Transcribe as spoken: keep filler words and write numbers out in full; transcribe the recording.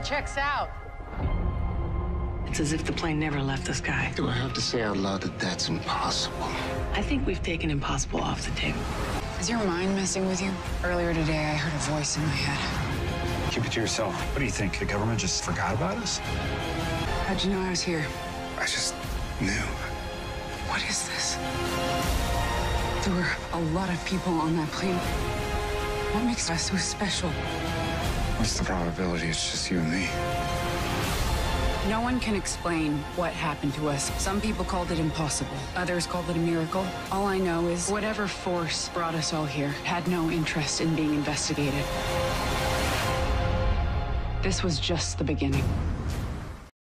checks out. It's as if the plane never left the sky. Do I have to say out loud that that's impossible? I think we've taken impossible off the table. Is your mind messing with you? Earlier today, I heard a voice in my head. Keep it to yourself. What do you think? The government just forgot about us? How'd you know I was here? I just knew. What is this? There were a lot of people on that plane. What makes us so special? What's the probability it's just you and me? No one can explain what happened to us. Some people called it impossible. Others called it a miracle. All I know is whatever force brought us all here had no interest in being investigated. This was just the beginning.